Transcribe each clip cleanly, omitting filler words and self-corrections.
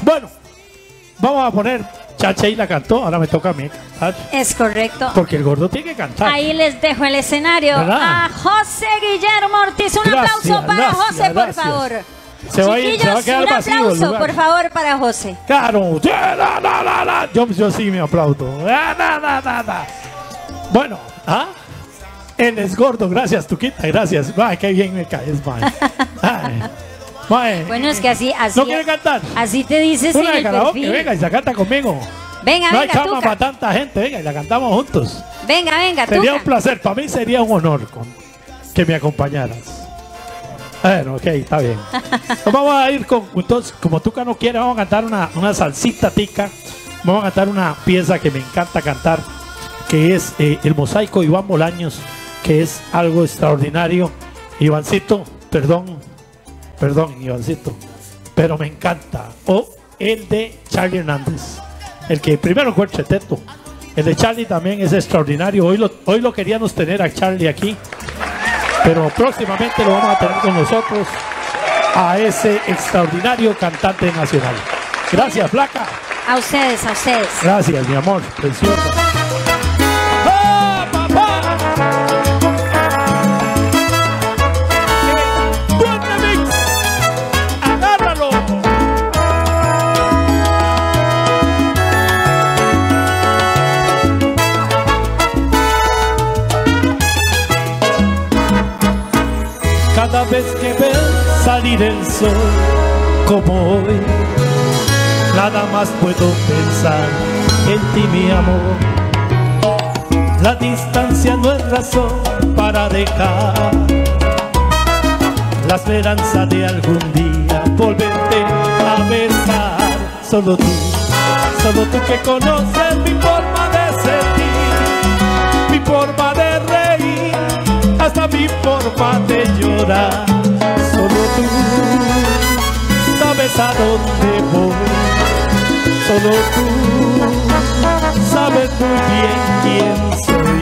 Bueno, vamos a poner Chacha y la cantó, ahora me toca a mí cantar. Es correcto. Porque el gordo tiene que cantar. Ahí les dejo el escenario ¿verdad? a José Guillermo Ortiz. Un aplauso para José, por favor. Se va a Chiquillos, quedar un vacío el aplauso, lugar. por favor, para José. Claro. Yo sí me aplaudo. Bueno, él es gordo, gracias, Tuquita, gracias. Ay, qué bien me caes, mae. Ay, mae. Bueno, es que así. ¿No quiere cantar? Así te dices Una en de el karaoke, perfil. venga, y se canta conmigo. Venga, No hay venga, cama Tuca. para tanta gente, venga, y la cantamos juntos. Venga, venga, Sería Tuca. un placer, para mí sería un honor que me acompañaras. Bueno, ok, está bien. Nos vamos a ir con, entonces, como Tuca no quiere, vamos a cantar una salsita tica. Vamos a cantar una pieza que me encanta cantar, que es el mosaico Iván Bolaños, que es algo extraordinario. Ivancito, perdón, Ivancito, pero me encanta. O el de Charlie Hernández, el que primero fue el Cheteto. El de Charlie también es extraordinario. Hoy lo queríamos tener a Charlie aquí, pero próximamente lo vamos a tener con nosotros, a ese extraordinario cantante nacional. Gracias, Flaca. A ustedes, a ustedes. Gracias, mi amor, preciosa. ¡Ah, papá! ¡Buen remix! ¡Agárralo! Cada vez que ves salir el sol como hoy, nada más puedo pensar en ti, mi amor. La distancia no es razón para dejar la esperanza de algún día volverte a besar. Solo tú que conoces mi forma de sentir, mi forma de reír, hasta mi forma de llorar. Solo tú sabes a dónde voy, solo tú sabes muy bien quién soy.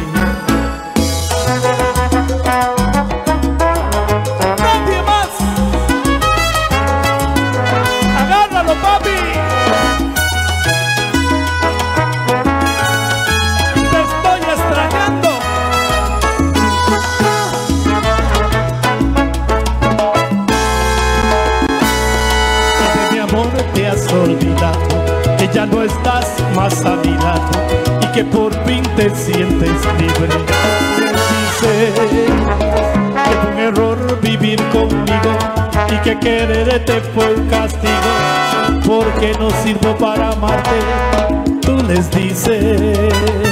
Nadie más. Agárralo, papi. Te estoy extrañando. Te has olvidado que ya no estás más a mi lado y que por fin te sientes libre. Dice que fue un error vivir conmigo y que quererte fue un castigo, porque no sirvo para amarte. Tú les dices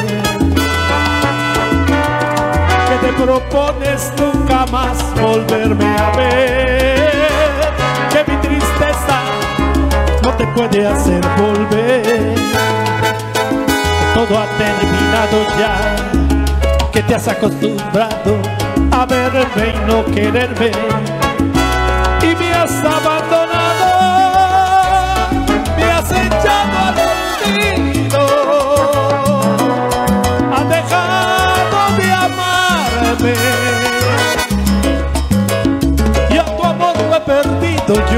que te propones nunca más volverme a ver, que mi tristeza no te puede hacer volver. Todo ha terminado ya, que te has acostumbrado a verme y no quererme, y me has abandonado, me has echado al olvido, has dejado de amarme, y a tu amor lo he perdido yo.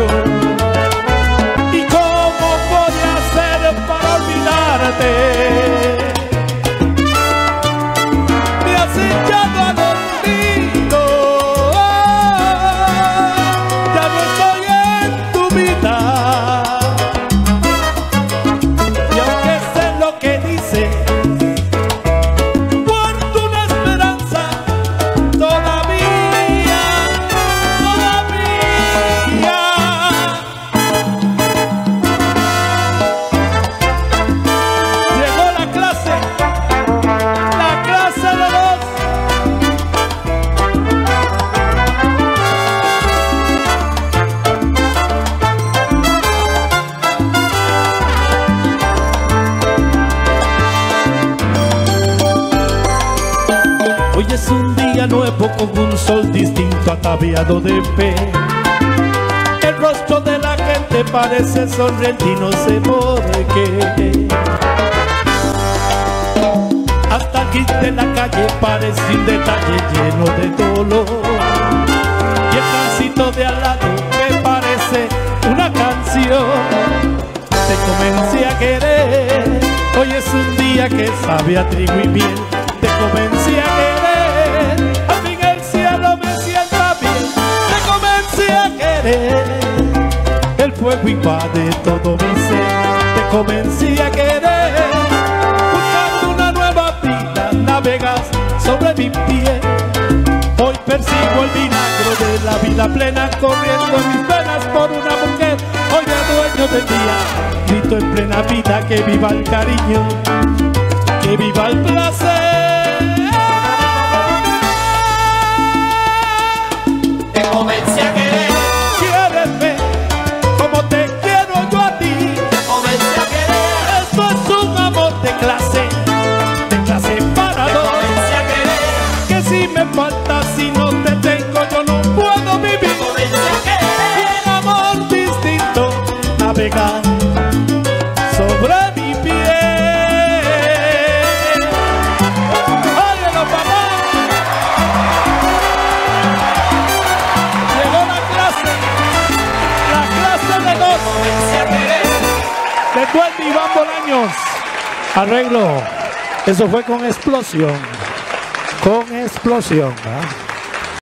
Me has echado al olvido, ya no estoy en tu vida, y aunque sé lo que dice, guardo una esperanza todavía. Hoy es un día nuevo con un sol distinto ataviado de fe. El rostro de la gente parece sonriente y no sé por qué. Hasta aquí de la calle parece un detalle lleno de dolor, y el tránsito de al lado me parece una canción. Te comencé a querer. Hoy es un día que sabe a trigo y miel. Te comencé a querer. Al fin el cielo me sienta bien. Te comencé a querer. El fuego invade todo mi ser. Te comencé a querer. Buscando una nueva vida, navegas sobre mi piel. Hoy persigo el milagro de la vida plena, corriendo en mis venas por una mujer. Hoy me dueño del día, grito en plena vida que viva el cariño, que viva el placer. Te comencé a querer. Quiéreme como te quiero yo a ti. Te comencé a querer. Esto es un amor de clase para Te dos. comencé a querer. Que si me falta, si no te tengo, yo no puedo vivir. Te comencé a querer. Un amor distinto, navegar sobre mi piel. ¡Óyelo, papá! Llegó la clase de dos. Comencé a querer. De Duende Iván Bolaños. Arreglo. Eso fue con explosión. Con explosión, ¿verdad?